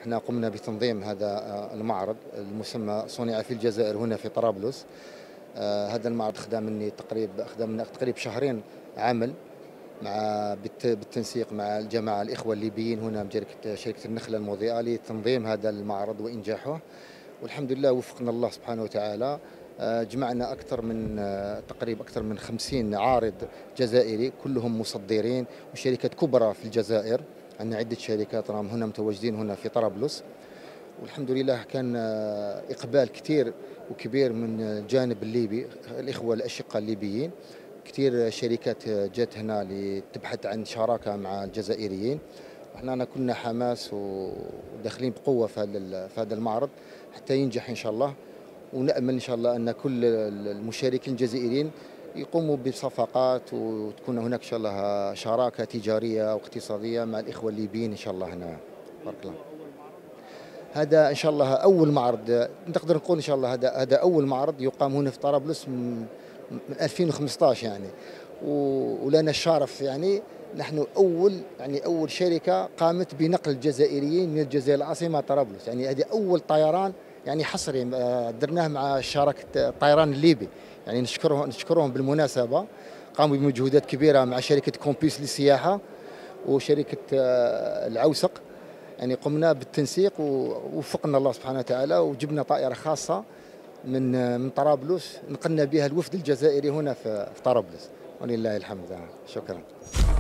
احنا قمنا بتنظيم هذا المعرض المسمى صنع في الجزائر هنا في طرابلس. هذا المعرض خدم تقريبا شهرين عمل بالتنسيق مع الجماعة الإخوة الليبيين هنا من شركة النخلة المضيئة لتنظيم هذا المعرض وإنجاحه. والحمد لله وفقنا الله سبحانه وتعالى. جمعنا تقريبا أكثر من 50 عارض جزائري كلهم مصدرين وشركات كبرى في الجزائر. عندنا عدة شركات راهم هنا متواجدين هنا في طرابلس، والحمد لله كان إقبال كثير وكبير من الجانب الليبي، الإخوة الأشقاء الليبيين. كثير شركات جات هنا لتبحث عن شراكة مع الجزائريين. احنا كنا حماس وداخلين بقوة في هذا المعرض حتى ينجح إن شاء الله. ونأمل إن شاء الله أن كل المشاركين الجزائريين يقوموا بصفقات وتكون هناك إن شاء الله شراكة تجارية واقتصادية مع الإخوة الليبيين إن شاء الله هنا. بارك الله. هذا إن شاء الله أول معرض نقدر نقول إن شاء الله هذا أول معرض يقام هنا في طرابلس من 2015 يعني. ولنا الشرف يعني نحن أول شركة قامت بنقل الجزائريين من الجزائر العاصمة طرابلس. يعني هذه أول طيران يعني حصري درناه مع شراكة الطيران الليبي. يعني نشكرهم بالمناسبة، قاموا بمجهودات كبيرة مع شركة كومبيس للسياحة وشركة العوسق. يعني قمنا بالتنسيق ووفقنا الله سبحانه وتعالى وجبنا طائرة خاصة من طرابلس نقلنا بها الوفد الجزائري هنا في طرابلس، ولله الحمد. شكرا.